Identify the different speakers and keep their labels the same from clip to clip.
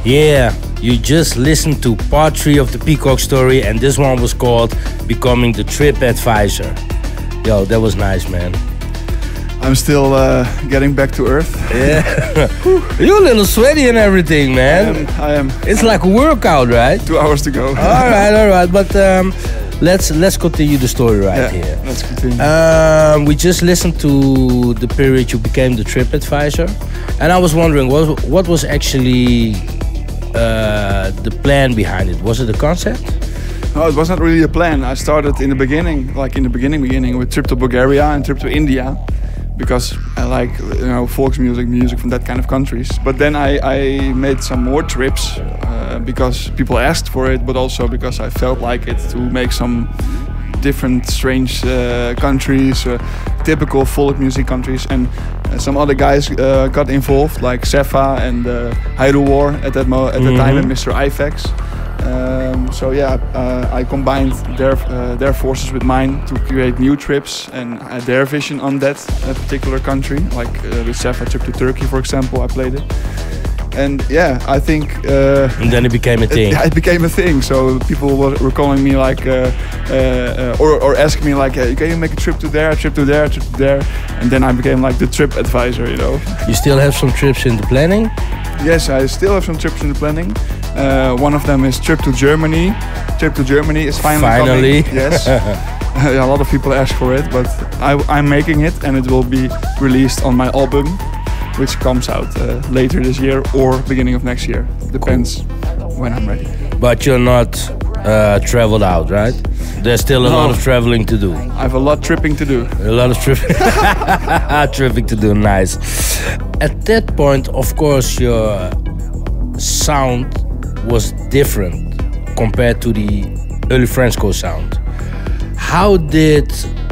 Speaker 1: Yeah, you just listened to part 3 of the Peacock story, and this one was called Becoming the Trip Advisor. Yo, that was nice, man.
Speaker 2: I'm still getting back to earth.
Speaker 1: Yeah. You're a little sweaty and everything, man.
Speaker 2: I am.
Speaker 1: It's like a workout, right?
Speaker 2: 2 hours to go.
Speaker 1: all right. But let's continue the story here.
Speaker 2: Let's continue.
Speaker 1: We just listened to the period you became the trip advisor, and I was wondering what was actually the plan behind it. Was it a concept?
Speaker 2: No, it was not really a plan. I started in the beginning, beginning with trip to Bulgaria and trip to India, because I like folk music from that kind of countries. But then I made some more trips because people asked for it, but also because I felt like it to make some different strange countries, typical folk music countries, and some other guys got involved, like Sefa and Hairu War at that time, and Mr. IFX. So yeah, I combined their forces with mine to create new trips and their vision on that particular country. Like with Sefa trip to Turkey, for example, I played it. And yeah, I think...
Speaker 1: and then it became a thing.
Speaker 2: It became a thing. So people were calling me like, or asking me like, can you make a trip to there, a trip to there, a trip to there? And then I became like the trip advisor,
Speaker 1: You still have some trips in the planning?
Speaker 2: Yes, I still have some trips in the planning. One of them is trip to Germany. Trip to Germany is finally coming. Yes. A lot of people ask for it, but I'm making it, and it will be released on my album, which comes out later this year or beginning of next year. Depends when I'm ready.
Speaker 1: But you're not traveled out, right? There's still a lot of traveling to do.
Speaker 2: I have a lot tripping to do.
Speaker 1: A lot of tripping to do, nice. At that point, of course, your sound was different compared to the early Frenchcore sound. How did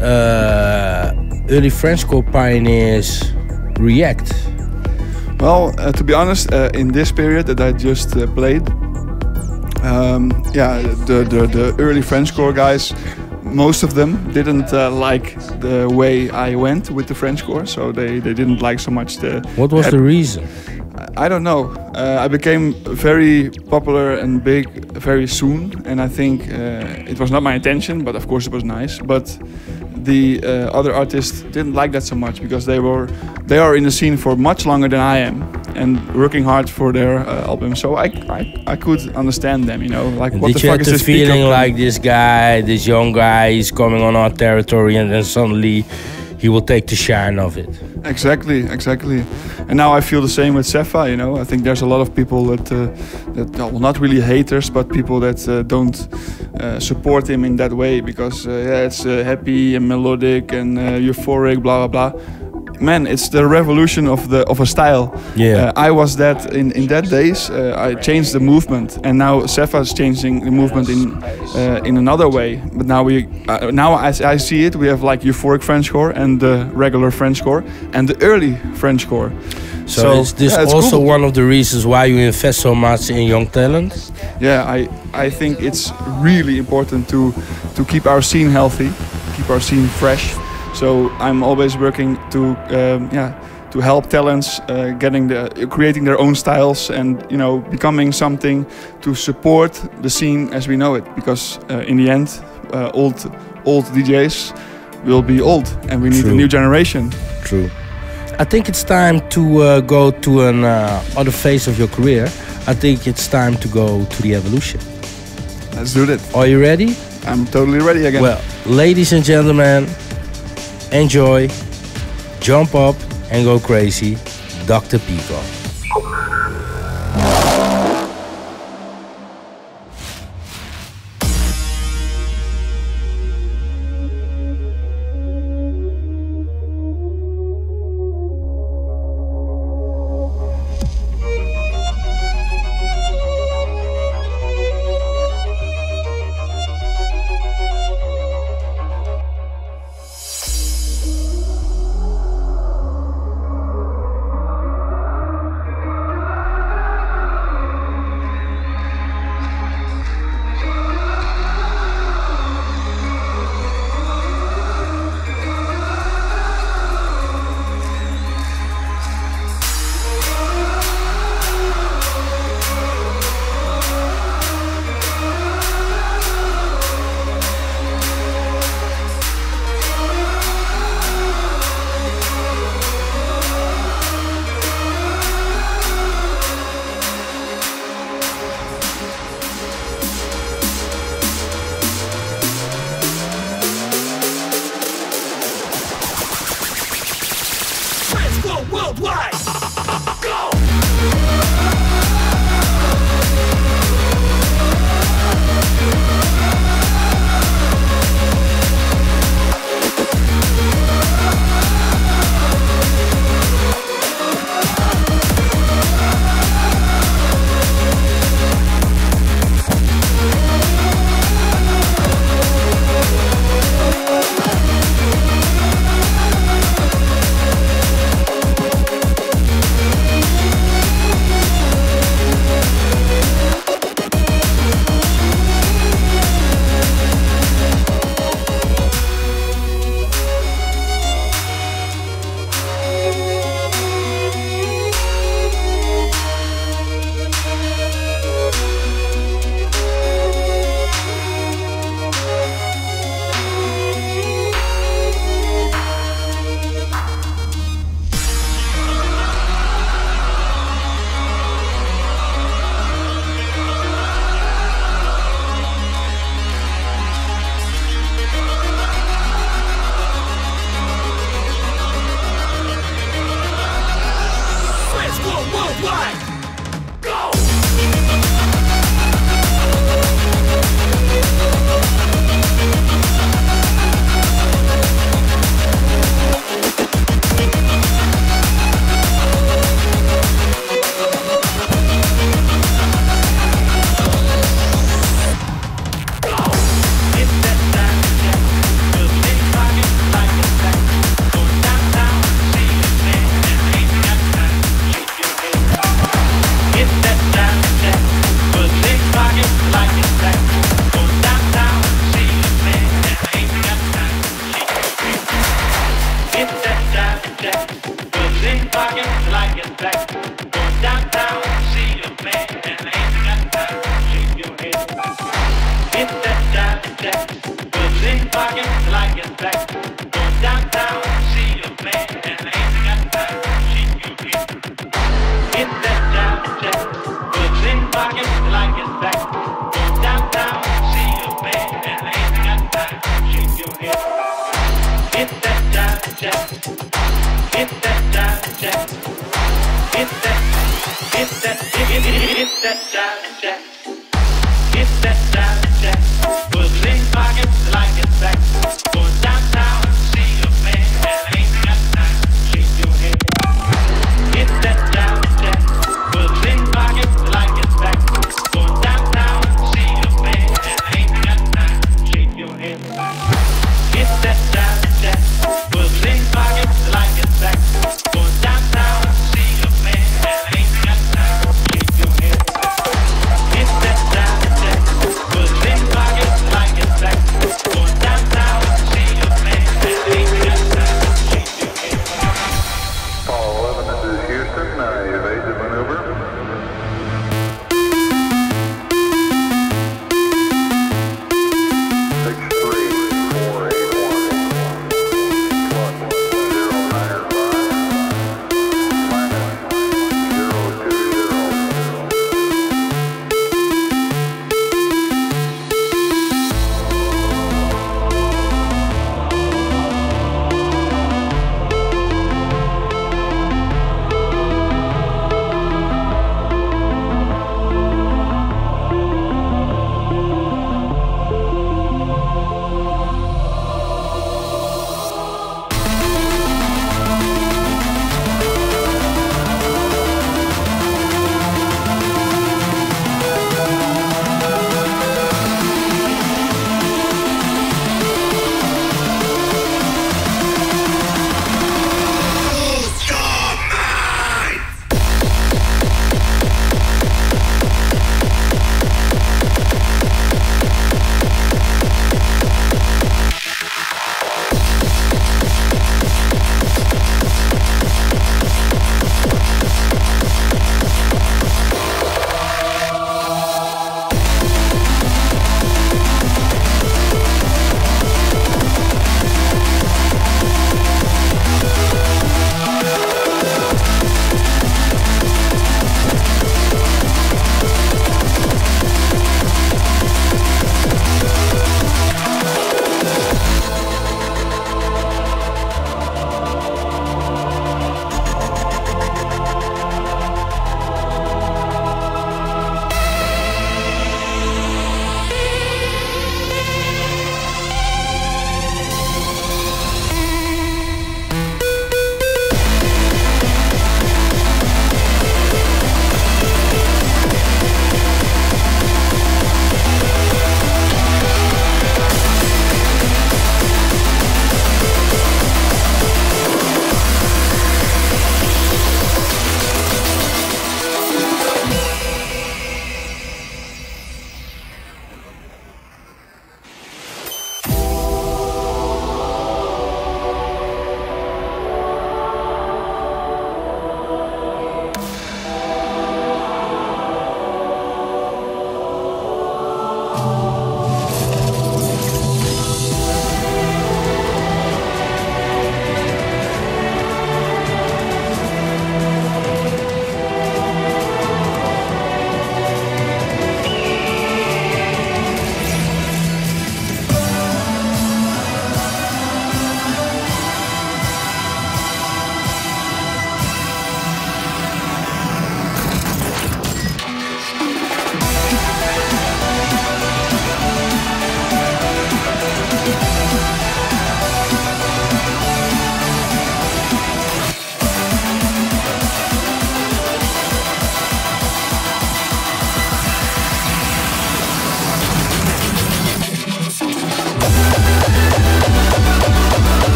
Speaker 1: early Frenchcore pioneers react?
Speaker 2: Well, to be honest, in this period that I just played, the early Frenchcore guys, most of them didn't like the way I went with the Frenchcore, so they didn't like so much the...
Speaker 1: What was the reason?
Speaker 2: I don't know. I became very popular and big very soon, and I think it was not my intention, but of course it was nice. But the other artists didn't like that so much, because they are in the scene for much longer than I am and working hard for their album. So I could understand them, like what the fuck is this?
Speaker 1: Did you have the feeling like this young guy is coming on our territory, and then suddenly he will take the shine of it?
Speaker 2: Exactly. And now I feel the same with Sefa, I think there's a lot of people that well, not really haters, but people that don't support him in that way, because it's happy and melodic and euphoric, blah blah blah. Man, it's the revolution of a style.
Speaker 1: Yeah.
Speaker 2: I was that in that days. I changed the movement, and now Sefa is changing the movement in another way. But now as I see it, we have like euphoric Frenchcore and the regular Frenchcore and the early Frenchcore.
Speaker 1: So is this also cool. One of the reasons why you invest so much in young talent?
Speaker 2: Yeah, I think it's really important to keep our scene healthy, keep our scene fresh. So I'm always working to help talents creating their own styles and becoming something to support the scene as we know it. Because in the end, old DJs will be old, and we need a new generation.
Speaker 1: True. I think it's time to go to an other phase of your career. I think it's time to go to the evolution.
Speaker 2: Let's do that.
Speaker 1: Are you ready?
Speaker 2: I'm totally ready again.
Speaker 1: Well, ladies and gentlemen, enjoy, jump up and go crazy, Dr. Peacock.
Speaker 3: worldwide. Go!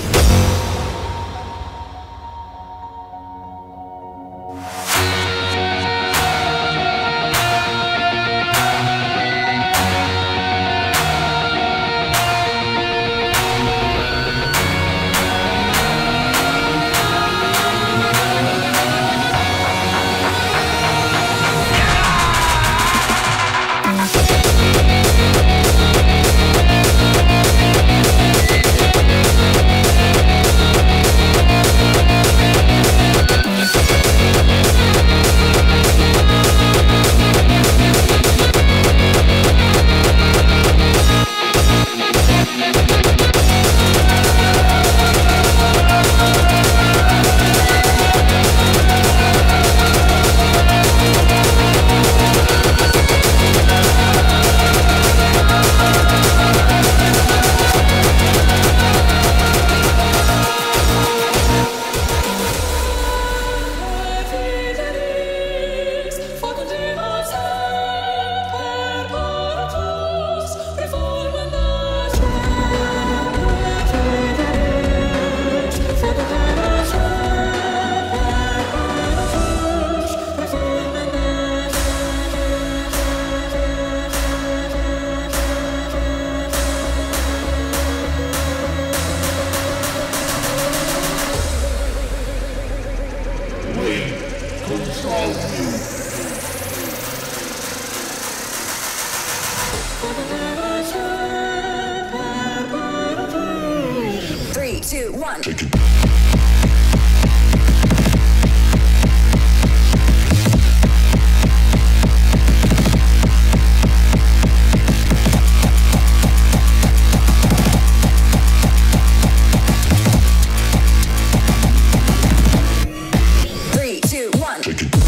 Speaker 4: Three, two, one.
Speaker 3: Take it.
Speaker 4: 3, 2, 1.
Speaker 3: Take it.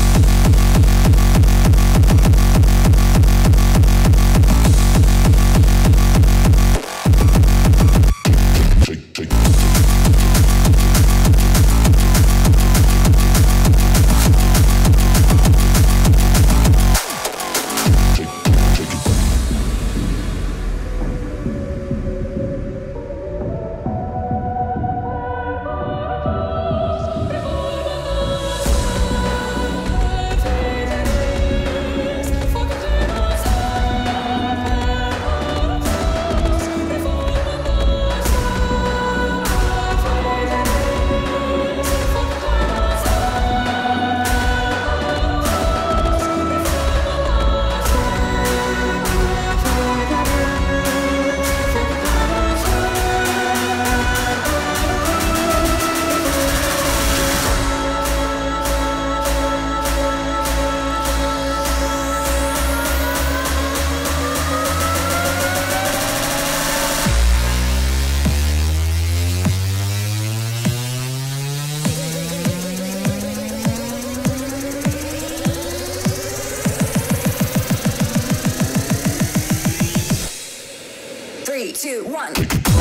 Speaker 4: Three, two, one.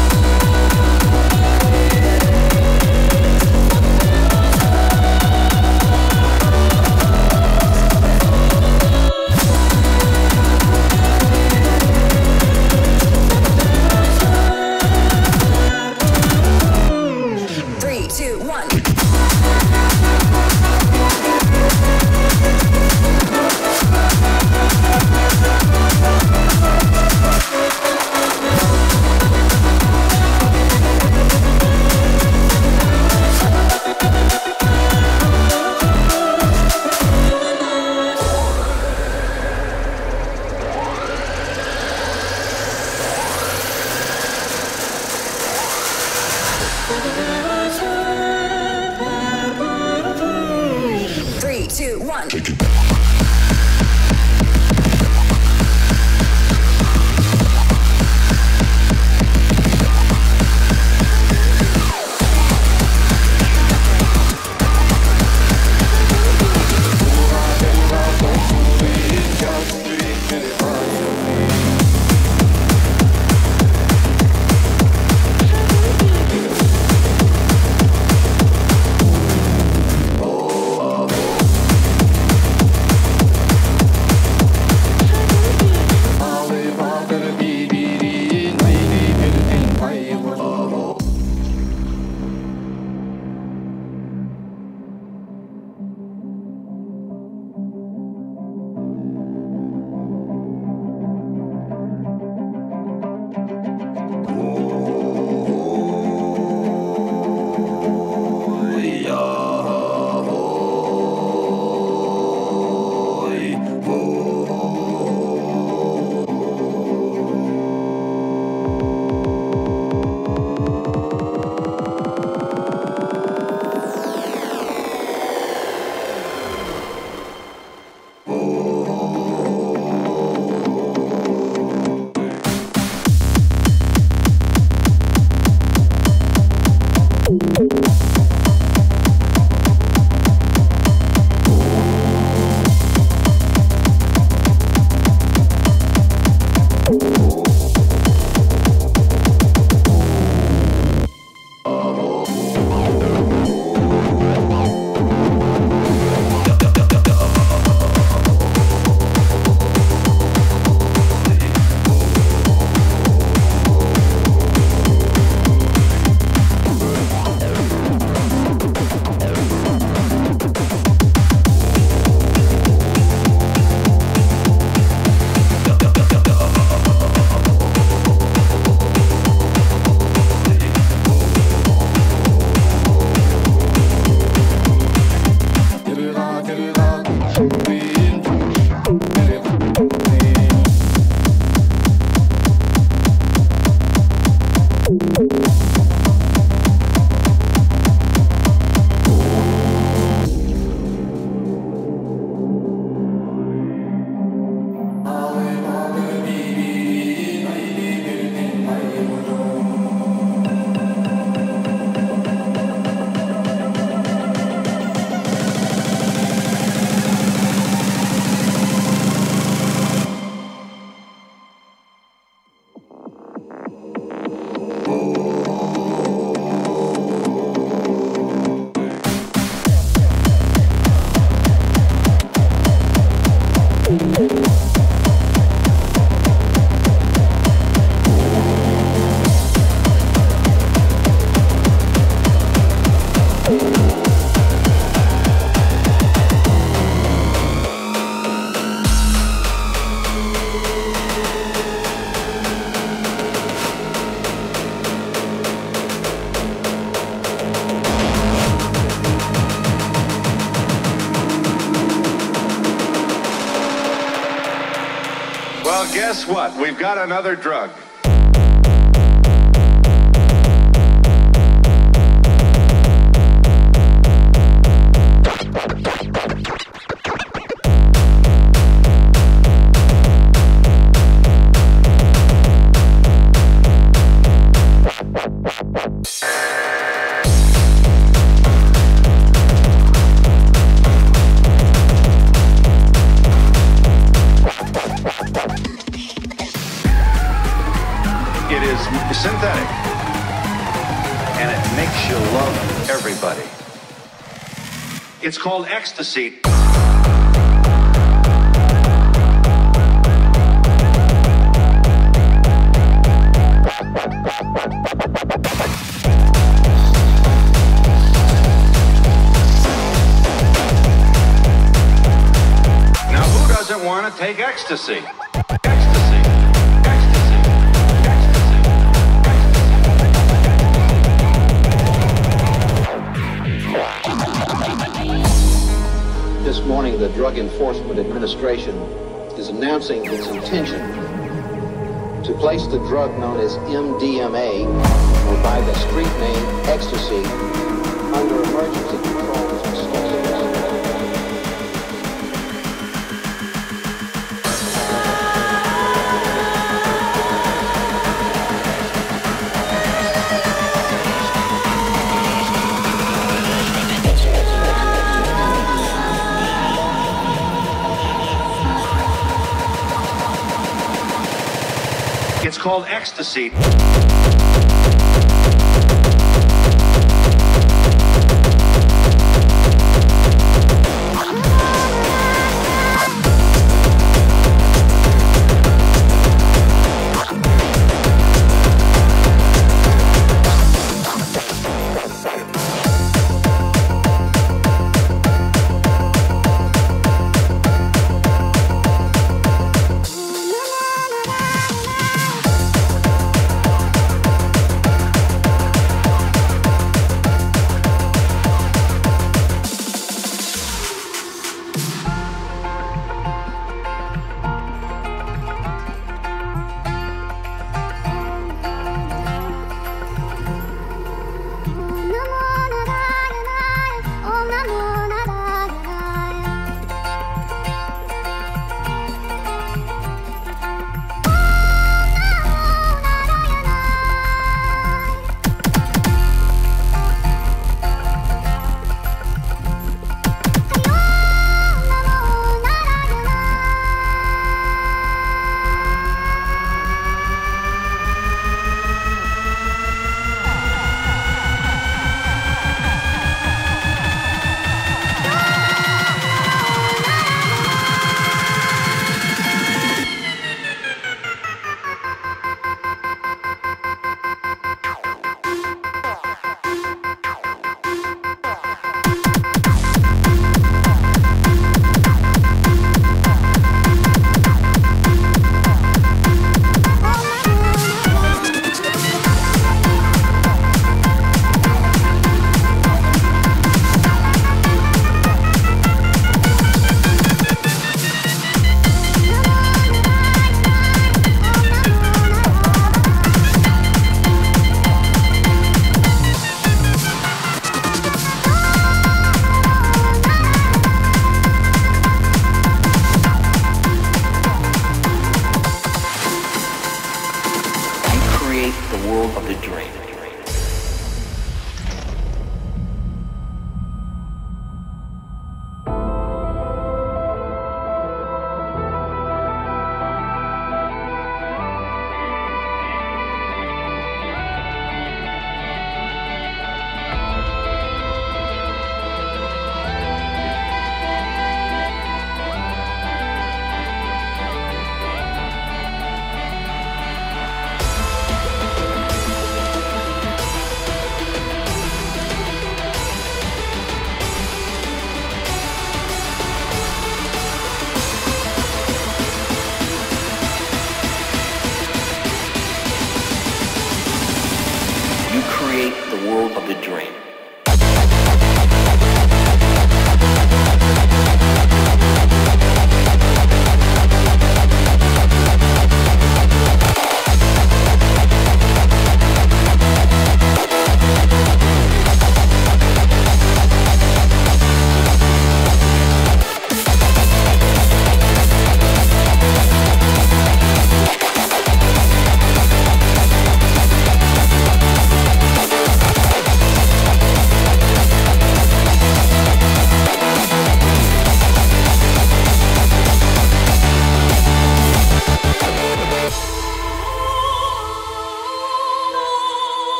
Speaker 4: Three, two, one. Three, two, one.
Speaker 3: Take it.
Speaker 5: guess what? We've got another drug. It is synthetic, and it makes you love everybody. It's called ecstasy. Now, who doesn't want to take ecstasy?
Speaker 6: This morning, the Drug Enforcement Administration is announcing its intention to place the drug known as MDMA, or by the street name ecstasy, under emergency controls and schedule.
Speaker 5: It's called ecstasy.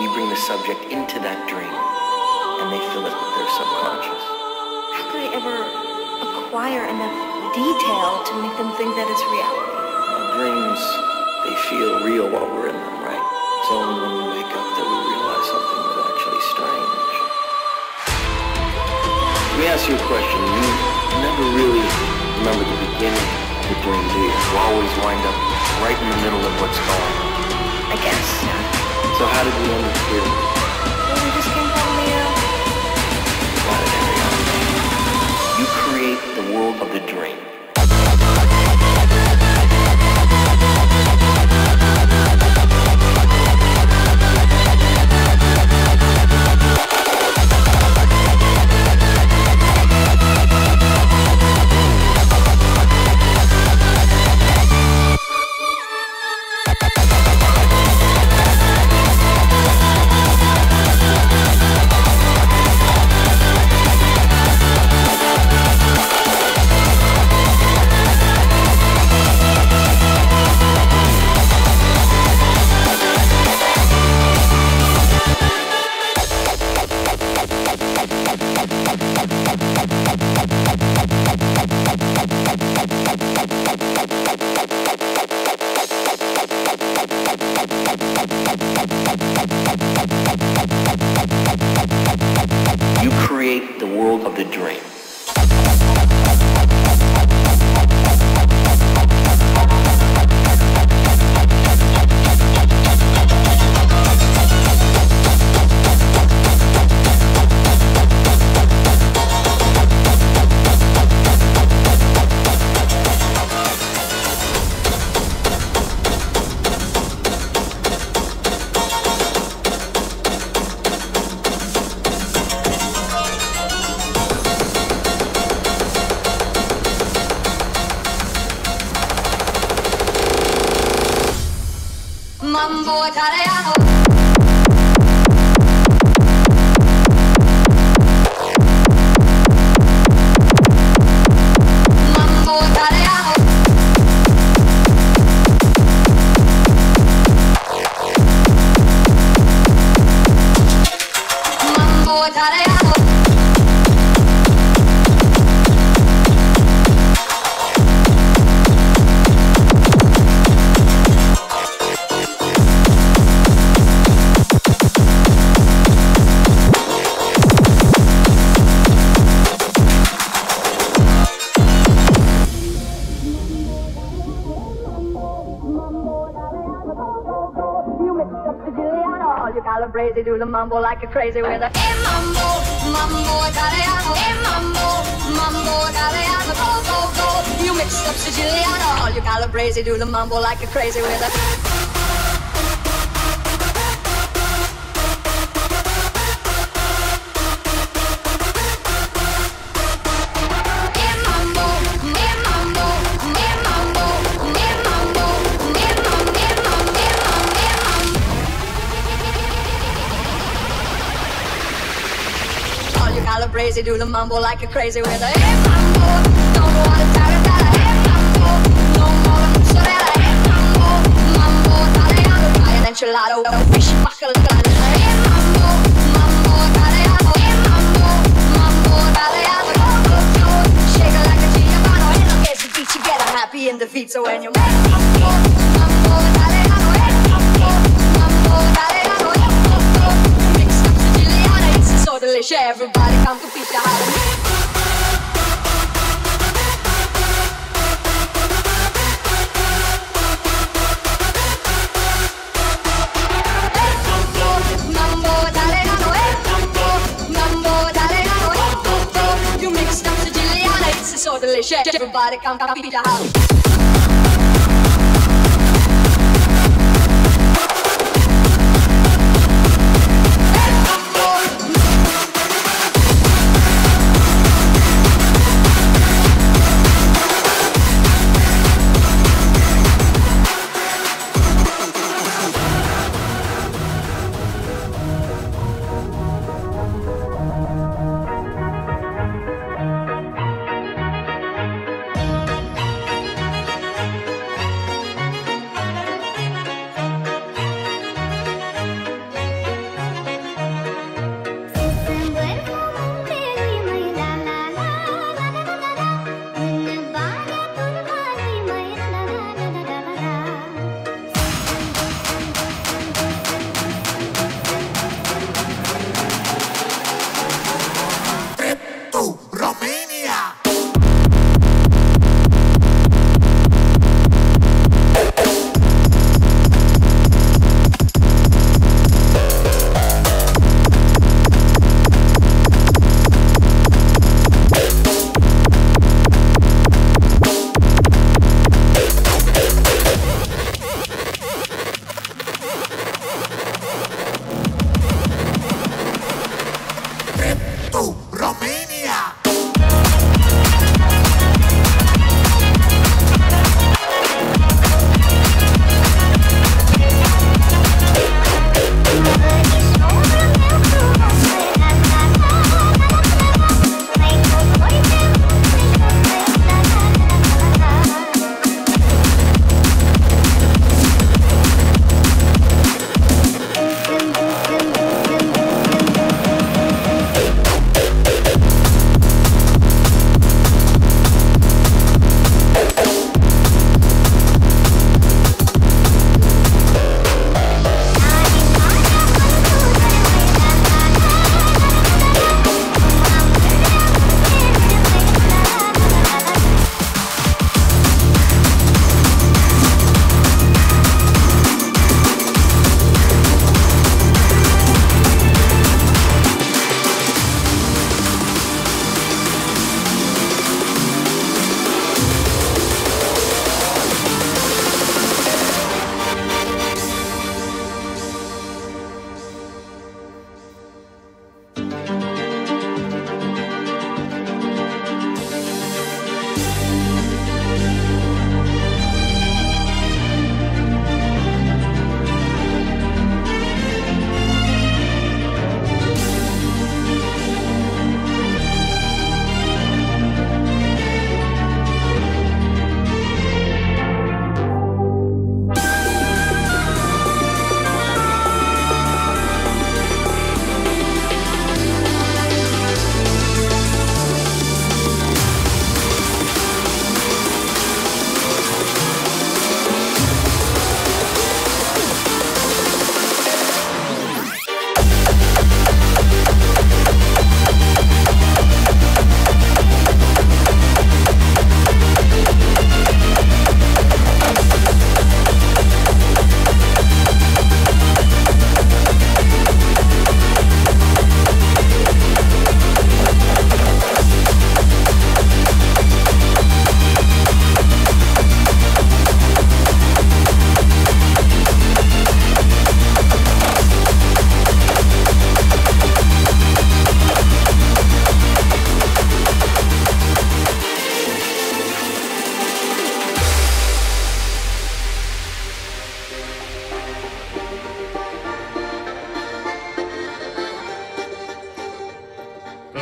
Speaker 7: you bring the subject into that dream, and they fill it with their subconscious.
Speaker 8: How could I ever acquire enough detail to make them think that it's reality?
Speaker 7: Our dreams, they feel real while we're in them, right? It's only when we wake up that we realize something was actually strange. Let me ask you a question. You never really remember the beginning of the dream, do you? You always wind up right in the middle of what's going on.
Speaker 8: I guess, yeah.
Speaker 7: So how did we end up here?
Speaker 8: Well, we just came from the,
Speaker 7: Got it, Ariana. You create the world of the dream. You create the world of the dream.
Speaker 4: Mambo italiano. Mambo italiano. Mambo italiano. Calabrese, do the mambo like a crazy with a hey mambo, mambo italiano, hey mambo, mambo italiano, go, go, go. You mix up Siciliano, all you Calabrese, do the mambo like a crazy with a Calabrese, do the mambo like a crazy with a hey mambo, don't go on a tarantella, hey mambo, no more mozzarella, hey mambo, mambo italiano, fry an enchilada, fish bacalao, hey mambo, mambo italiano, hey mambo, mambo italiano, go, go, go, shake it like a Giovanni, in the case of beat, you get a happy in the feet, so when you make mambo, mambo italiano, hey mambo, mambo italiano, go, go, go, mix up Siciliano, it's so delicious, everybody come to feast the house. So delicious, everybody come to feed the house.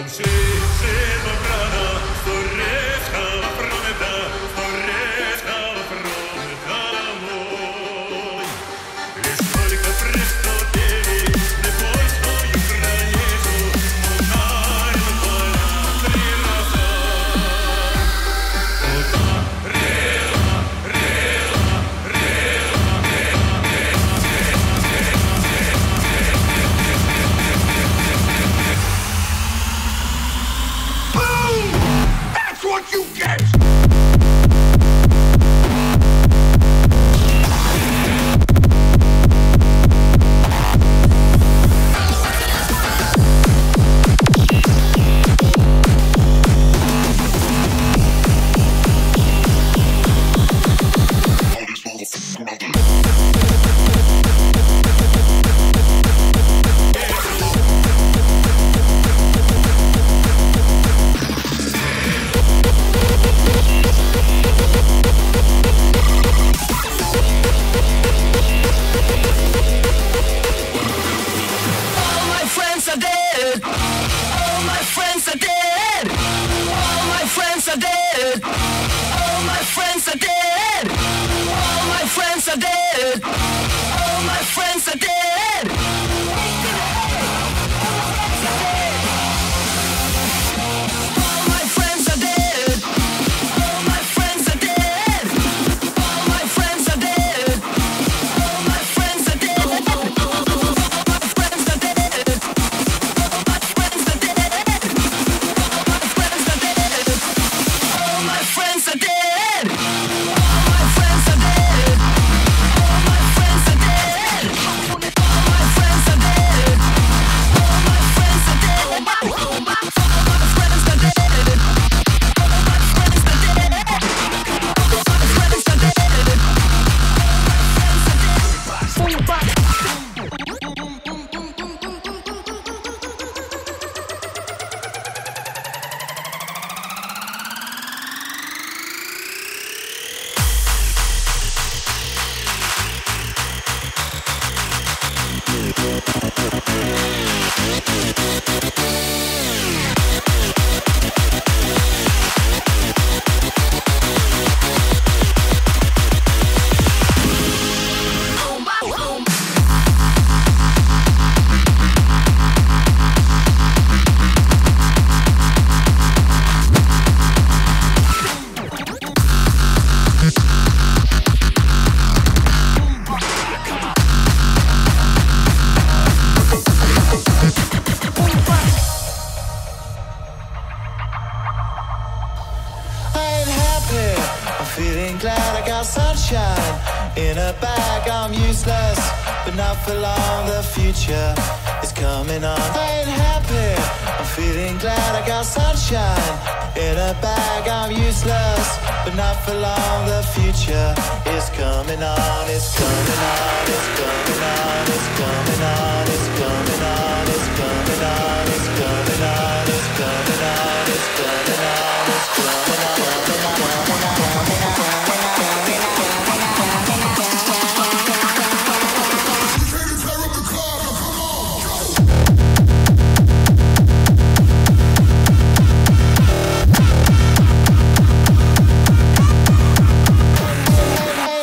Speaker 9: Feeling glad I got sunshine in a bag. I'm useless, but not for long. The future is coming on. I ain't happy. I'm feeling glad I got sunshine in a bag. I'm useless, but not for long. The future is coming on. It's coming on. It's coming on. It's coming on. It's coming on. It's coming on. It's coming on. It's coming on. It's coming on. It's coming on.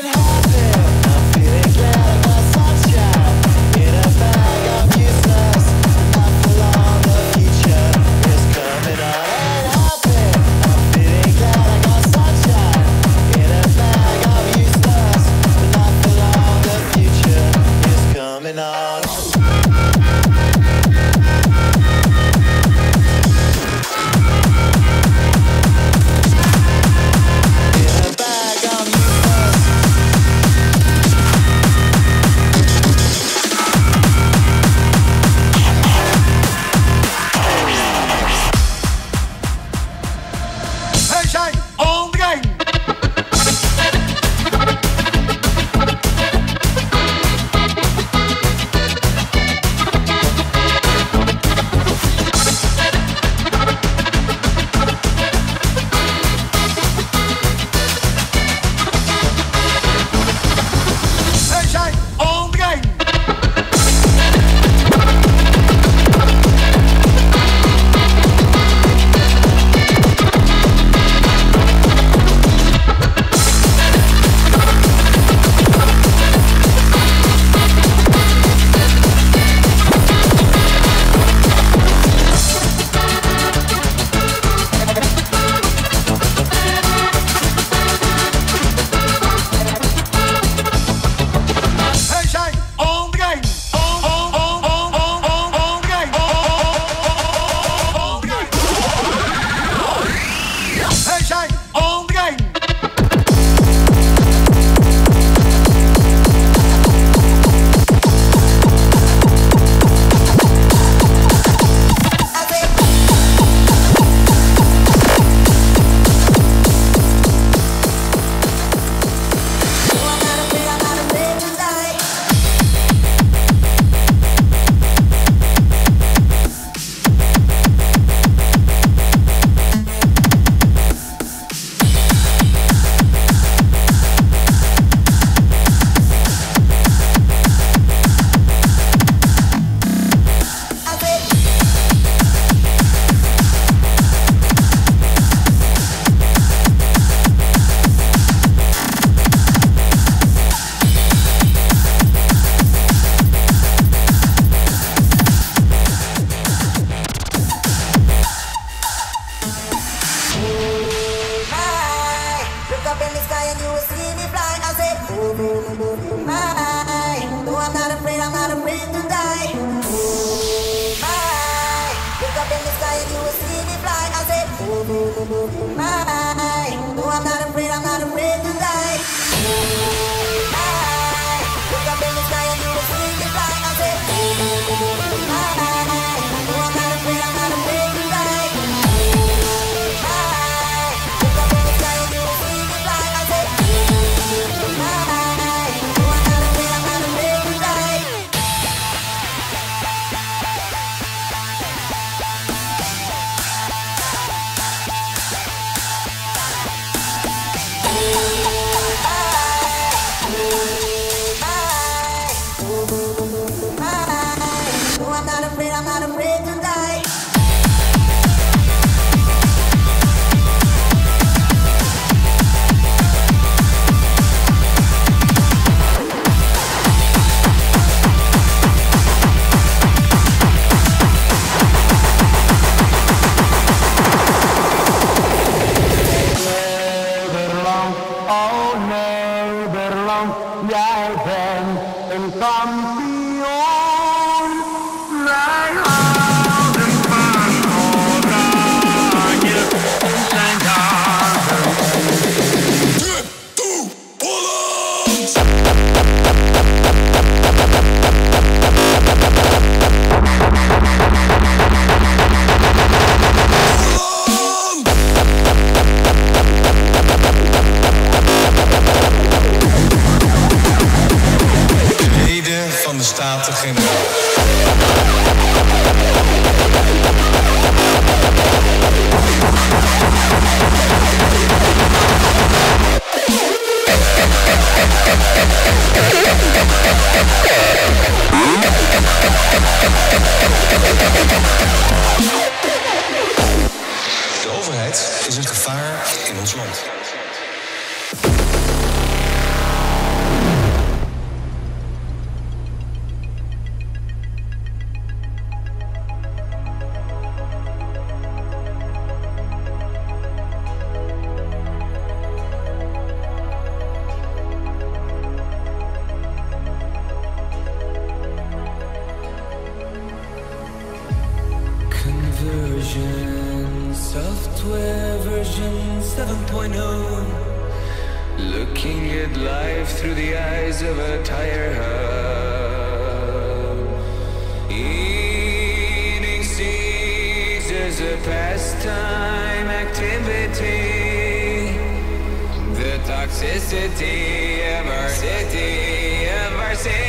Speaker 9: Useless,
Speaker 10: afraid, I'm not afraid to die.
Speaker 11: De overheid is een gevaar in ons land.
Speaker 12: Software version 7.0. Looking at life through the eyes of a tire hub. Eating seeds as a pastime activity. The toxicity of our city, of our city.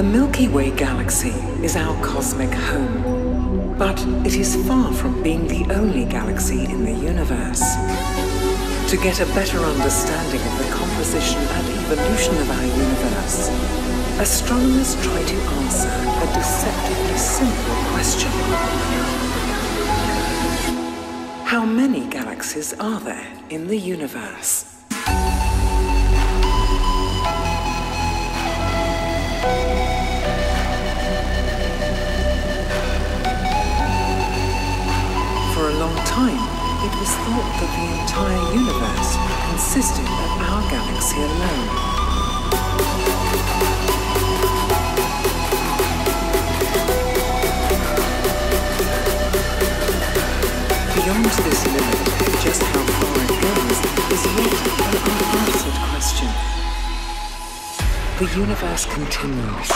Speaker 10: Milky Way galaxy is our cosmic home, but it is far from being the only galaxy in the universe. To get a better understanding of the composition and evolution of our universe, astronomers try to answer a deceptively simple question. How many galaxies are there in the universe? For a long time, it was thought that the entire universe consisted of our galaxy alone. Beyond this limit, just how far it goes is yet an unanswered question. The universe continues.